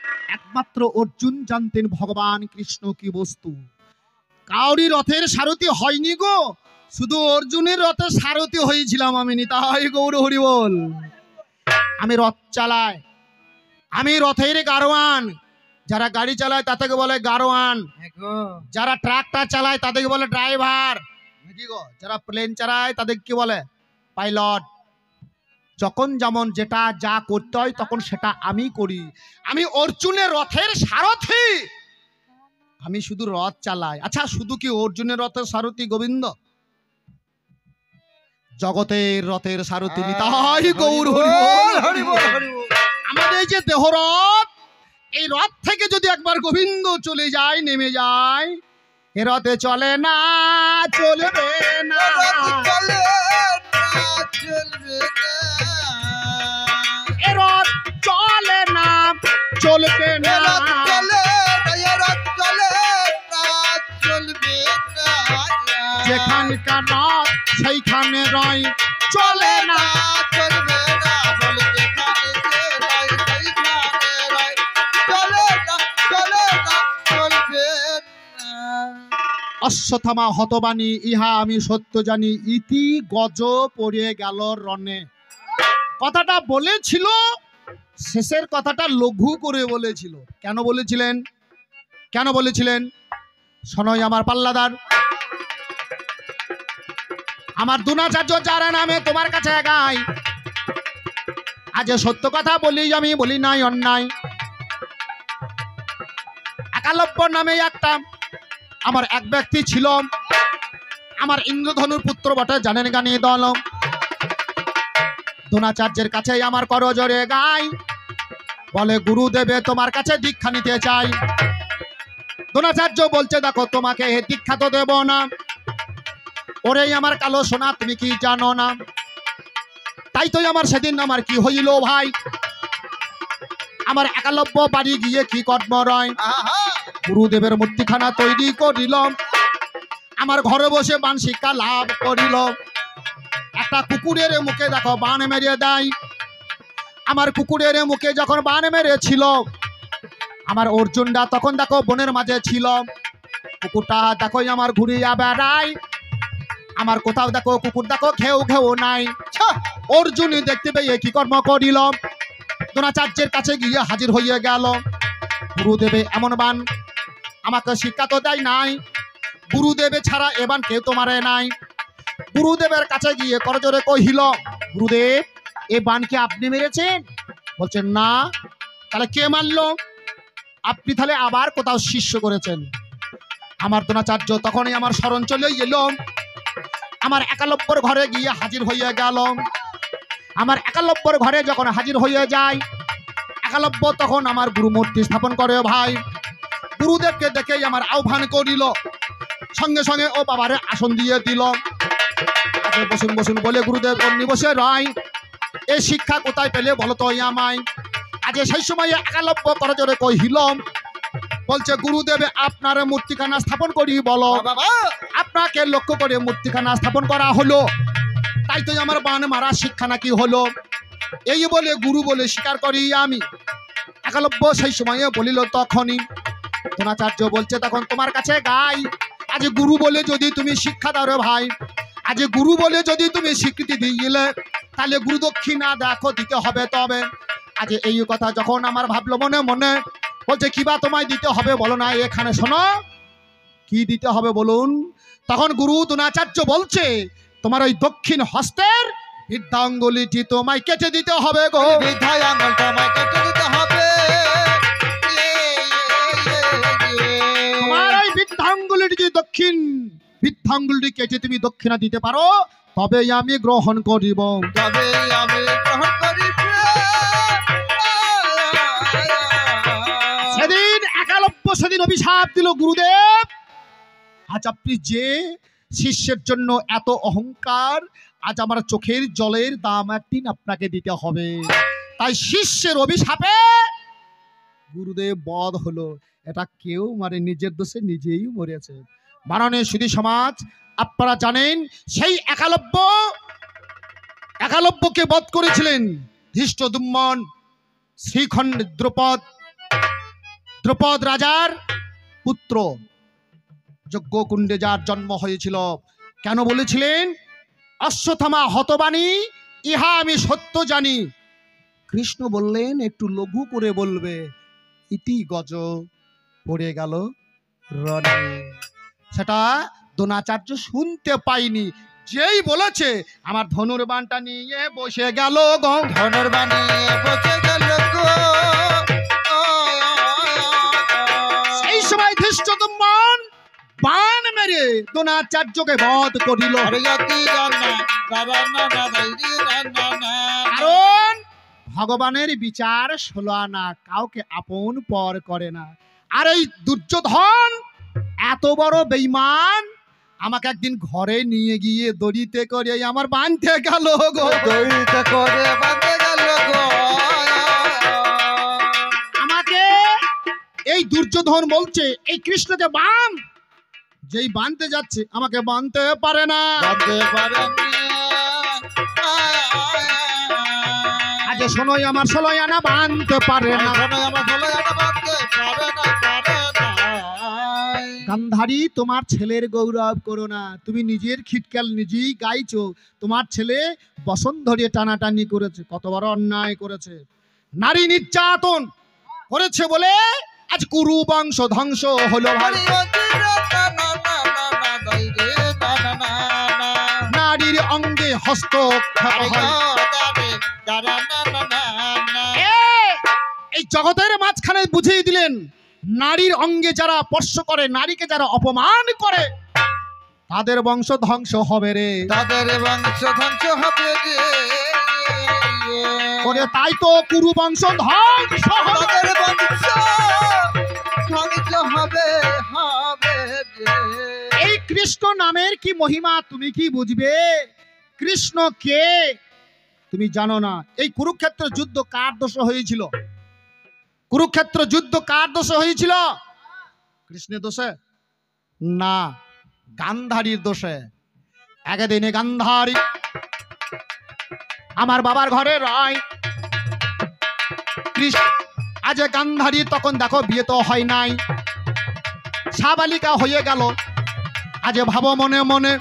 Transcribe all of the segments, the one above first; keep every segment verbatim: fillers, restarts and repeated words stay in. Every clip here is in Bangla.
একমাত্র অর্জুন জানতেন ভগবান কৃষ্ণ কি বস্তু। কাউরি রথের সারথি হয়নি গো, শুধু অর্জুনের রথের সারথি হয়েছিলাম আমি। নিতাই গৌর হরি বল। আমি রথ চালাই, আমি রথের গারোয়ান। যারা গাড়ি চালায় তাদেরকে বলে গারোয়ান, যারা ট্রাক্টর চালায় তাদেরকে বলে ড্রাইভার, যারা প্লেন চালায় তাদেরকে বলে পাইলট। যখন যেমন যেটা যা করতে হয় তখন সেটা আমি করি। আমি অর্জুনের রথের সারথি, আমি শুধু রথ চালাই। আচ্ছা, শুধু কি অর্জুনের রথের সারথি গোবিন্দ? জগতের রথের সারথি নিতাই গৌর হরি বল। আমাদের এই যে দেহরথ, এই রথ থেকে যদি একবার গোবিন্দ চলে যায়, নেমে যায়, এ রথে চলে না চলবে না, এ রথ চলে না চলবে না, যেখানকার রথ সেইখানে রয়, চলে না চলবে না, অশ্বত্থামা হতবাণী ইহা আমি সত্য জানি, ইতি গজ পড়ে গেল রণে। কথাটা বলেছিল, শেষের কথাটা লঘু করে বলেছিল। কেন বলেছিলেন? কেন বলেছিলেন? শোনোই আমার পাল্লাদার, আমার দ্রোণাচার্য যারা নামে তোমার কাছে গাই, আজ সত্য কথা বলি, আমি বলি নাই অন্যায়। একালব্য নামে একটা আমার এক ব্যক্তি ছিল, আমার ইন্দ্রধনুর পুত্র বটে, জানেন গানি দল। দ্রোণাচার্যের কাছে আমার করজোরে গাই, বলে গুরুদেবে তোমার কাছে দীক্ষা নিতে চাই। দ্রোণাচার্য বলছে দেখো তোমাকে দীক্ষা তো দেব না। ওরে আমার কালো সোনা, তুমি কি জানো না? তাই তো আমার সেদিন আমার কি হইল ভাই, আমার একালব্য বাড়ি গিয়ে কি কর্ম রয়, গুরুদেবের মূর্তিখানা তৈরি করিল, আমার ঘরে বসে বান শিক্ষা লাভ করিল। একটা কুকুরের মুখে দেখো বান মেরে দেয়, আমার কুকুরের মুখে যখন বান মেরেছিল, আমার অর্জুনটা তখন দেখো বনের মাঝে ছিল। কুকুরটা দেখো আমার ঘুরিয়া বেড়ায়, আমার কোথাও দেখো কুকুর দেখো ঘেউ ঘেউ নাই। অর্জুন দেখতে পেয়ে কি কর্ম করিল, দ্রোণাচার্যের কাছে গিয়ে হাজির হয়ে গেল। গুরুদেবে এমন বান আমাকে শিক্ষা তো দেয় নাই, গুরুদেবে ছাড়া এ বান কেউ তো মারে নাই। গুরুদেবের কাছে গিয়ে করজোরে কহিল, গুরুদেব এ বান কি আপনি মেরেছেন? বলছেন না। তাহলে কে মারলো? আপনি তাহলে আবার কোথাও শিষ্য করেছেন। আমার দ্রোণাচার্য তখনই আমার স্মরণ চলে এলো, আমার একালব্যর ঘরে গিয়ে হাজির হয়ে গেল। আমার একালব্যর ঘরে যখন হাজির হয়ে যায়, একালব্য তখন আমার গুরু মূর্তি স্থাপন করে ভাই। গুরুদেবকে দেখেই আমার আহ্বান করিল, সঙ্গে সঙ্গে ও বাবারে আসন দিয়ে দিল। বসুন বসুন বলে গুরুদেব অমনি বসে রয়। এই শিক্ষা কোথায় পেলে বলো তো আমায়? আজ সেই সময় একালব্য করজোরে কহিল, বলছে গুরুদেবে আপনার মূর্তিখানা স্থাপন করি বলো। আপনাকে লক্ষ্য করে মূর্তিখানা স্থাপন করা হলো, তাই তো আমার বান মারা শিক্ষা নাকি হলো। এই বলে গুরু বলে স্বীকার করি আমি। একালব্য সেই সময়ে বলিল তখনই। দ্রোণাচার্য বলছে তখন তোমার কাছে গাই, আজ গুরু বলে যদি তুমি শিক্ষা দাও রে ভাই, আজ গুরু বলে যদি তুমি স্বীকৃতি দিলে, তাহলে গুরু দক্ষিণা দেখো দিতে হবে। তবে আজ এই কথা যখন আমার ভাবলো মনে মনে, বলছে কিবা তোমায় দিতে হবে বলো না, এখানে শোনো কি দিতে হবে বলুন। তখন গুরু দ্রোণাচার্য বলছে তোমার ওই দক্ষিণ হস্তের বৃদ্ধাঙ্গুলিটি তোমায় কেটে দিতে হবে গো। তোমার ওই বৃদ্ধাঙ্গুলিটি দক্ষিণ বৃদ্ধাঙ্গুলিটি কেটে তুমি দক্ষিণা দিতে পারো, তবেই আমি গ্রহণ করিব। তবে আমি গ্রহণ করিব। সেদিন একালব্য সেদিন অভিশাপ দিল, গুরুদেব আজ আপনি যে শিষ্যের জন্য এত অহংকার, আজ আমার চোখের জলের দাম একদিন আপনাকে দিতে হবে। তাই শিষ্যের অভিশাপে গুরুদেব বধ হলো। এটা কেউ মানে নিজের দোষে নিজেই মরেছে। মাননীয় সুধী সমাজ, আপনারা জানেন সেই একালব্য একালব্যকে বধ করেছিলেন ধৃষ্টদ্যুম্ন, শ্রীখণ্ড, দ্রৌপদ, দ্রুপদ রাজার পুত্র, যজ্ঞকুণ্ডে যার জন্ম হয়েছিল। কেন বলেছিলেন অশ্বত্থামা হতবাণী, ইহা আমি সত্য জানি। কৃষ্ণ বললেন একটু লঘু করে বলবে, ইতি গজ পড়ে গেল রণে। সেটা দ্রোণাচার্য শুনতে পাইনি। যেই বলেছে আমার ধনুর্বাণটা নিয়ে বসে গেল গো, ধনুর্বাণ নিয়ে বসে গেল গো। সেই সময় ধৃষ্টদ্যুম্ন বাণ মেরে দ্রোণাচার্যকে বধ করিল। কারণ ভগবানের বিচার ষোলো আনা, কাউকে আপন পর করে না। আর এই দুর্যোধন এত বড় বেঈমান, আমাকে একদিন ঘরে নিয়ে গিয়ে দড়িতে করে আমার বাঁধতে গেল গো, দড়িতে করে বাঁধতে গেল গো। আমাকে এই দুর্যোধন বলছে এই কৃষ্ণকে বাঁধ, যেই বাঁধতে যাচ্ছে আমাকে বাঁধতে পারে না। বাঁধতে পারে না। আজ শোনোই আমার ষোলোই আনা বাঁধতে পারে না। আমার ষোলো আনা বাঁধতে পারে না, পারে না। গান্ধারী তোমার ছেলের গৌরব করো না, তুমি নিজের খিটকাল নিজেই গাইছো। তোমার ছেলে বসন্ধরিয়ে টানাটানি করেছে, কত বড় অন্যায় করেছে, নারী নির্যাতন করেছে বলে আজ কুরু বংশ ধ্বংস হলো। ভাই নারীর অঙ্গে হস্তক্ষেপ হয়। এই জগতের মাঝখানে বুঝিয়ে দিলেন নারীর অঙ্গে যারা স্পর্শ করে, নারীকে যারা অপমান করে, তাদের বংশ ধ্বংস হবে রে, তাদের বংশ ধ্বংস হবে রে। ওরে তাই তো কুরু বংশ ধ্বংস হবে। তাদের বংশ ধ্বংস হবে, হবে রে। এই কৃষ্ণ নামের কি মহিমা তুমি কি বুঝবে? কৃষ্ণ কে তুমি জানো না। এই কুরুক্ষেত্র যুদ্ধ কার দোষে হয়েছিল? কুরুক্ষেত্র যুদ্ধ কার দোষে হয়েছিল? কৃষ্ণের দোষে না, গান্ধারীর দোষে। একদিনে গান্ধারী আমার বাবার ঘরে রয়, কৃষ্ণ আজ গান্ধারী তখন দেখো বিয়ে তো হয় নাই, সাবালিকা হয়ে গেল। আজ ভাবো মনে মনে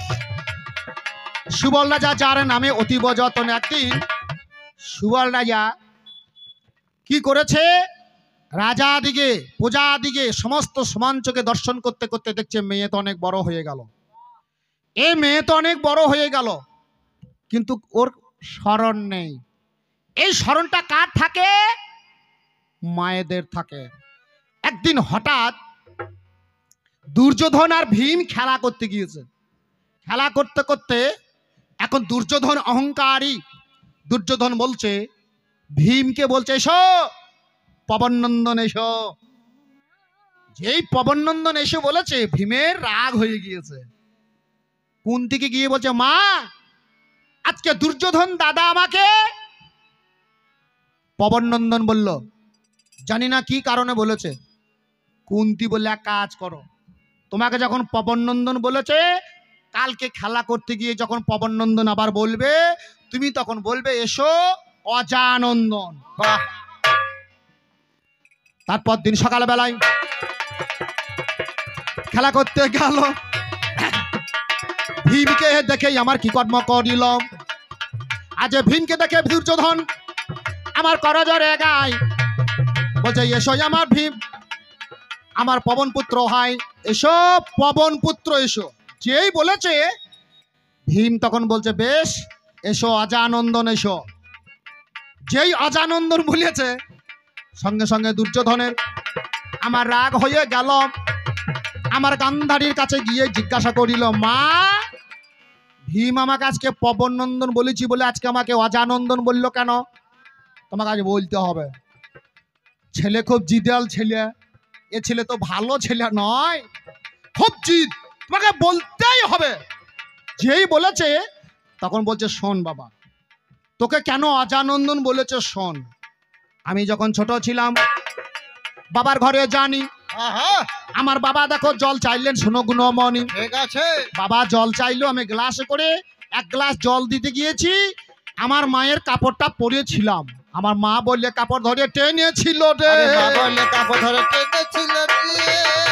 সুবল রাজা যার নামে অতীব যতন, একদিন সুবল রাজা কি করেছে, রাজা দিকে প্রজা দিকে সমস্ত সমান চোখে দর্শন করতে করতে দেখছে মেয়ে তো অনেক বড় হয়ে গেল, এ মেয়ে তো অনেক বড় হয়ে গেল, কিন্তু ওর স্মরণ নেই। এই স্মরণটা কার থাকে? মায়েদের থাকে। একদিন হঠাৎ দুর্যোধন আর ভীম খেলা করতে গিয়েছে। খেলা করতে করতে এখন দুর্যোধন অহংকারী, দুর্যোধন বলছে ভীমকে বলছে এসো পবননন্দন এসো। যেই পবননন্দন এসে বলেছে ভীমের রাগ হয়ে গিয়েছে। কুন্তিকে গিয়ে বলছে মা আজকে দুর্যোধন দাদা আমাকে। পবননন্দন বলল জানি না কি কারণে বলেছে। কুন্তি বললে এক কাজ করো, তোমাকে যখন পবননন্দন বলেছে কালকে খেলা করতে গিয়ে যখন পবননন্দন আবার বলবে তুমি তখন বলবে এসো অজানন্দন। বাহ। তারপর দিন সকালবেলায় খেলা করতে গেল, ভীমকে দেখে আমার কি কর্ম করিল। আজ ভীমকে দেখে দুর্যোধন আমার করজরে গায়, বলছে এসো আমার ভীম, আমার পবন পুত্র হয়, এসো পবন পুত্র এসো। যেই বলেছে ভীম তখন বলছে বেশ এসো অজানন্দন এসো। যেই অজানন্দন বলেছে সঙ্গে সঙ্গে দুর্যোধনের আমার রাগ হয়ে গেল। আমার গান্ধারীর কাছে গিয়ে জিজ্ঞাসা করিল মা ভীম আমাকে আজকে পবননন্দন বলেছি বলে আজকে আমাকে অজানন্দন বললো কেন? তোমাকে আজ বলতে হবে। ছেলে খুব জিদাল ছেলে, এ ছেলে তো ভালো ছেলে নয়, খুব জিদ, তোমাকে বলতেই হবে। যেই বলেছে তখন বলছে শোন বাবা তোকে কেন অজানন্দন বলেছে শোন। আমি যখন ছোট ছিলাম বাবার ঘরে জানি, আমার বাবা দেখো জল চাইলেন, শুনো গুণমণি, ঠিক আছে বাবা জল চাইলো, আমি গ্লাসে করে এক গ্লাস জল দিতে গিয়েছি, আমার মায়ের কাপড়টা পরেছিলাম, আমার মা বললে কাপড় ধরে টেনেছিল রে। আরে মা বললে কাপড় ধরে টেনেছিল রে।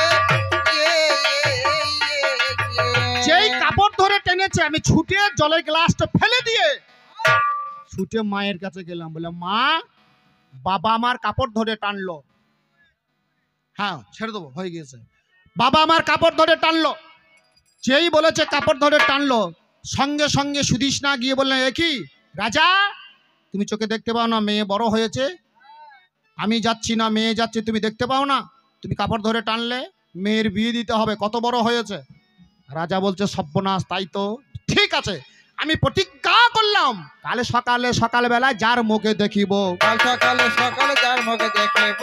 যেই কাপড় ধরে টেনেছে আমি ছুটে জলের গ্লাসটা ফেলে দিয়ে ছুটে মায়ের কাছে গেলাম, বলে মা বাবা আমার কাপড় ধরে টানলো। হ্যাঁ ছেড়ে দেবো, হয়ে গিয়েছে। বাবা আমার কাপড় ধরে টানলো। যেই বলেছে কাপড় ধরে টানলো, সঙ্গে সঙ্গে সুদিস না গিয়ে বললেন, এ কি রাজা, তুমি চোখে দেখতে পাও না মেয়ে বড় হয়েছে? আমি যাচ্ছি না, মেয়ে যাচ্ছে, তুমি দেখতে পাও না? তুমি কাপড় ধরে টানলে, মেয়ের বিয়ে দিতে হবে, কত বড় হয়েছে। রাজা বলছে, সর্বনাশ, তাই তো, ঠিক আছে, আমি প্রতিজ্ঞা করলাম কালে সকালে সকালবেলায় যার মুখে দেখিব, কাল সকালে সকালে যার মুখে দেখিব,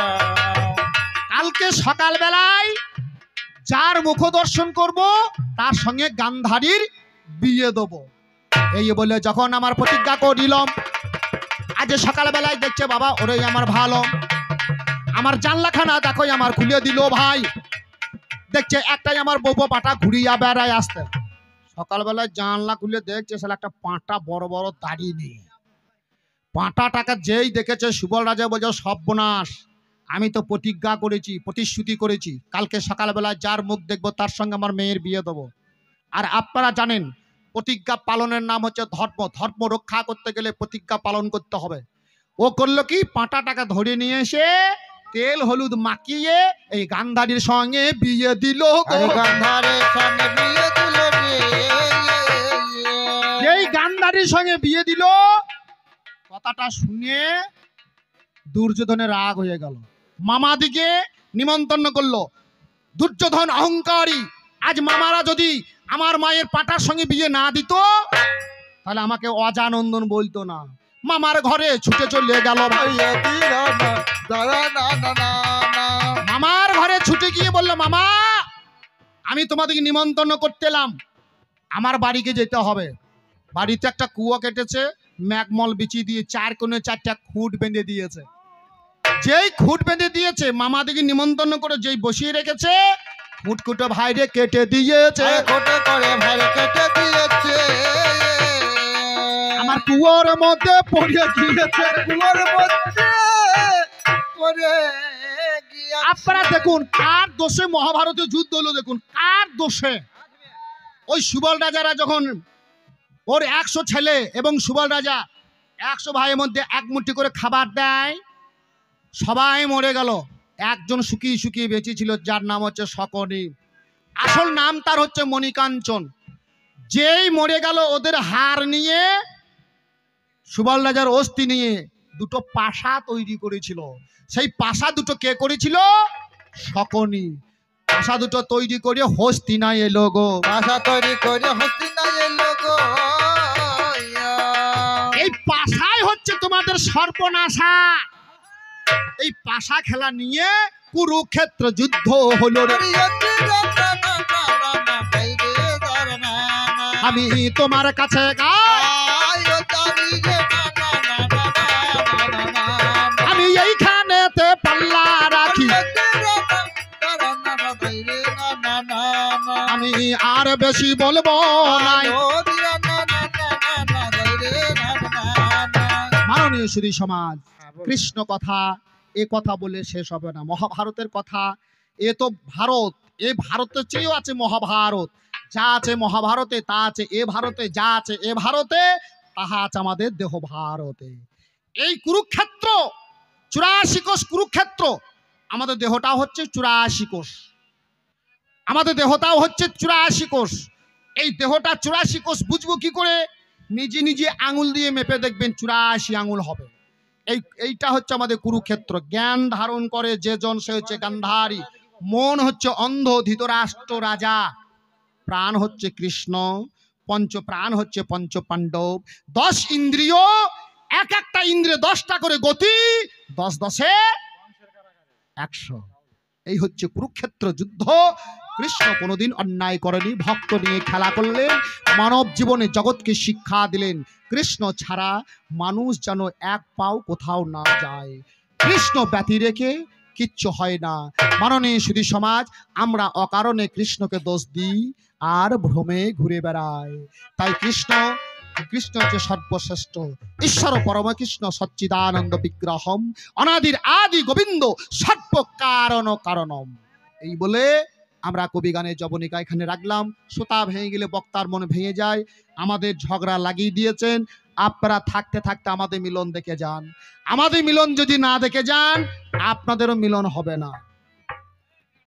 কালকে সকালবেলায় যার মুখ দর্শন করব তার সঙ্গে গান্ধারীর বিয়ে দেব। এই বলে যখন আমার প্রতিজ্ঞা করিলাম, আজ সকালবেলায় দেখছে বাবা ওরে আমার ভালো, আমার জানলাখানা দেখো আমার খুলে দিল ভাই, দেখছে একটাই আমার বউ পাটা ঘুরিয়া বেড়ায় আসতে। সকালবেলায় জানলা খুলে দেখছে সালা একটা পাঁটা বড় বড় দাড়ি নিয়ে, পাঁটা টাকা যেই দেখেছে সুবল রাজা বলছে, সর্বনাশ, আমি তো প্রতিজ্ঞা করেছি, প্রতিশ্রুতি করেছি, কালকে সকালবেলায় যার মুখ দেখবো তার সঙ্গে আমার মেয়ের বিয়ে দেবো। আর আপনারা জানেন প্রতিজ্ঞা পালনের নাম হচ্ছে ধর্ম, ধর্ম রক্ষা করতে গেলে প্রতিজ্ঞা পালন করতে হবে। ও করলো কি, পাঁটা টাকা ধরে নিয়ে এসে তেল হলুদ মাখিয়ে এই গান্ধারীর সঙ্গে বিয়ে দিল। আরে গান্ধারের সঙ্গে বিয়ে দিল রে। এই গান্ধারীর সঙ্গে বিয়ে দিল, কথাটা শুনে দুর্যোধনের রাগ হয়ে গেল। মামা দিকে নিমন্ত্রণ করলো। দুর্যোধন অহংকারী, আজ মামারা যদি আমার মায়ের পাটার সঙ্গে বিয়ে না দিত তাহলে আমাকে অজানন্দন বলতো না। মামার ঘরে ছুটে চলে গেল ভাই। বিয়ে দিল না, দাঁড়া না না না না। মামার ঘরে ছুটে গিয়ে বলল, মামা আমি তোমাদেরকে নিমন্ত্রণ করতে এলাম, আমার বাড়িকে যেতে হবে। বাড়িতে একটা কুয়ো কেটেছে, ম্যাগমল বিছিয়ে দিয়ে চার কোণে চারটা খুঁট বেঁধে দিয়েছে। যেই খুঁট বেঁধে দিয়েছে মামাদিকে নিমন্ত্রণ করে যেই বসিয়ে রেখেছে, খুঁটকুটো ভাইরে কেটে দিয়েছে। আরে কোটে করে ভাই কেটে দিয়েছে। আমার কুয়োর মধ্যে পড়ে গিয়েছে। কুয়োর মধ্যে পড়ে গিয়া। আপনারা দেখুন কার দোষে মহাভারতে যুদ্ধ হলো, দেখুন কার দোষে। ওই সুবল রাজারা যখন ওর একশো ছেলে এবং সুবল রাজা একশো ভাইয়ের মধ্যে এক মুঠি করে খাবার দেয়, সবাই মরে গেল, একজন শুকিয়ে শুকিয়ে বেঁচে ছিল যার নাম হচ্ছে শকুনি, আসল নাম তার হচ্ছে মণিকাঞ্চন। যেই মরে গেল ওদের হাড় নিয়ে সুবল রাজার অস্থি নিয়ে দুটো পাশা তৈরি করেছিল। সেই পাশা দুটো কে করেছিল? শকুনি। পাশা দুটো তৈরি করে হস্তিনায় এলো গো। ভাষা তৈরি করে হস্তিনায় এলো গো। এই পাশাই হচ্ছে তোমাদের সর্বনাশা। এই পাশা খেলা নিয়ে কুরুক্ষেত্র যুদ্ধ হলো রে। আমি তোমার কাছে গাই, আমি এইখানেতে পাল্লা রাখি, আমি আর বেশি বলবো নাই। মাননীয় সুধী সমাজ, কৃষ্ণ কথা এ কথা বলে শেষ হবে না। মহাভারতের কথা, এ তো ভারত, এ ভারতের চেয়েও আছে মহাভারত। যা আছে মহাভারতে তা আছে এ ভারতে, যা আছে এ ভারতে তাহা আছে আমাদের দেহ ভারতে। এই কুরুক্ষেত্র চুরাশি কোষ কুরুক্ষেত্র, আমাদের দেহটাও হচ্ছে চুরাশি কোষ, আমাদের দেহটাও হচ্ছে চুরাশি কোষ। এই দেহটা চুরাশি কোষ বুঝবো কি করে? নিজে নিজে আঙুল দিয়ে মেপে দেখবেন চুরাশি আঙুল হবে। এই এইটা হচ্ছে আমাদের কুরুক্ষেত্র। জ্ঞান ধারণ করে যে জন সে হচ্ছে গান্ধারী, মন হচ্ছে অন্ধ ধৃতরাষ্ট্র রাজা, প্রাণ হচ্ছে কৃষ্ণ, পঞ্চ প্রাণ হচ্ছে পঞ্চ পাণ্ডব, দশ ইন্দ্রিয়, এক একটা ইন্দ্রিয় দশটা করে গতি, দশ দশে একশো। এই হচ্ছে কুরুক্ষেত্র যুদ্ধ। কৃষ্ণ কোনোদিন অন্যায় করেনি, ভক্ত নিয়ে খেলা করলেন, মানব জীবনে জগৎকে শিক্ষা দিলেন। কৃষ্ণ ছাড়া মানুষ যেন এক পাও কোথাও না যায়, কৃষ্ণ ব্যতি রেখে কিচ্ছু হয় না। মাননীয় সুধী সমাজ, আমরা অকারণে কৃষ্ণকে দোষ দিই আর ভ্রমে ঘুরে বেড়াই। তাই কৃষ্ণ কৃষ্ণ হচ্ছে সর্বশ্রেষ্ঠ ঈশ্বর পরম কৃষ্ণ সচ্চিদানন্দ বিগ্রহম অনাদির আদি গোবিন্দ সর্ব কারণ কারণম। এই বলে আমরা কবি গানের জবনিকা এখানে রাখলাম। শ্রোতা ভেঙে গেলে বক্তার মনে ভেঙে যায়। আমাদের ঝগড়া লাগিয়ে দিয়েছেন, আপনারা থাকতে থাকতে আমাদের মিলন দেখে যান। আমাদের মিলন যদি না দেখে যান আপনাদেরও মিলন হবে না।